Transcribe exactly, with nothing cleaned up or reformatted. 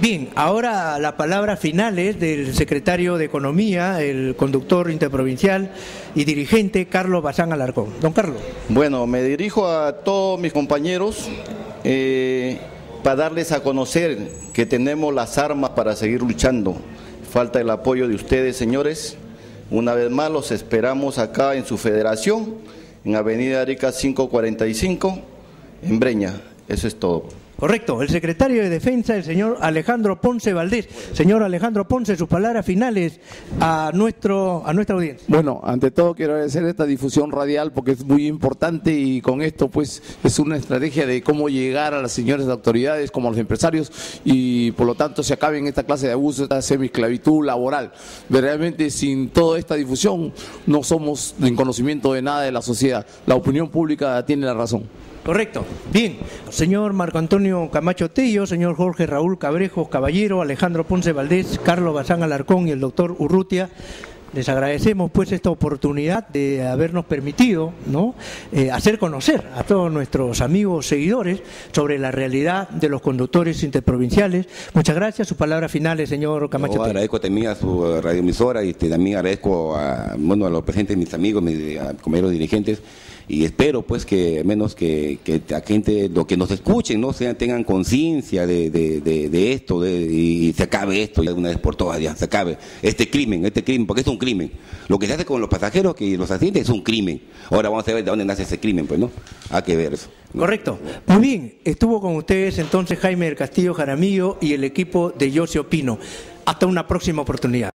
Bien, ahora la palabra final es del secretario de Economía, el conductor interprovincial y dirigente Carlos Bazán Alarcón. Don Carlos. Bueno, me dirijo a todos mis compañeros eh, para darles a conocer que tenemos las armas para seguir luchando. Falta el apoyo de ustedes, señores. Una vez más los esperamos acá en su federación, en Avenida Arica quinientos cuarenta y cinco, en Breña. Eso es todo. Correcto, el secretario de Defensa, el señor Alejandro Ponce Valdés. Señor Alejandro Ponce, sus palabras finales a nuestro a nuestra audiencia. Bueno, ante todo quiero agradecer esta difusión radial porque es muy importante y con esto pues es una estrategia de cómo llegar a las señores autoridades como a los empresarios y por lo tanto se acaben esta clase de abusos, esta semi-esclavitud laboral. Realmente sin toda esta difusión no somos en conocimiento de nada de la sociedad. La opinión pública tiene la razón. Correcto. Bien, señor Marco Antonio Camacho Tello, señor Jorge Raúl Cabrejos Caballero, Alejandro Ponce Valdés, Carlos Bazán Alarcón y el doctor Urrutia, les agradecemos pues esta oportunidad de habernos permitido, ¿no?, eh, hacer conocer a todos nuestros amigos seguidores sobre la realidad de los conductores interprovinciales. Muchas gracias. Sus palabras finales, señor Camacho Yo Tello. agradezco también a su radioemisora y también agradezco a, bueno, a los presentes, mis amigos, mis a, compañeros dirigentes. Y espero pues que menos que, que la gente, lo que nos escuchen, no sean, tengan conciencia de, de, de, de esto de, y se acabe esto ya de una vez por todas, ya se acabe este crimen, este crimen, porque es un crimen. Lo que se hace con los pasajeros que los accidentes es un crimen. Ahora vamos a ver de dónde nace ese crimen, pues, ¿no? Hay que ver eso. Correcto. Muy bien, estuvo con ustedes entonces Jaime del Castillo Jaramillo y el equipo de Yo Se Opino. Hasta una próxima oportunidad.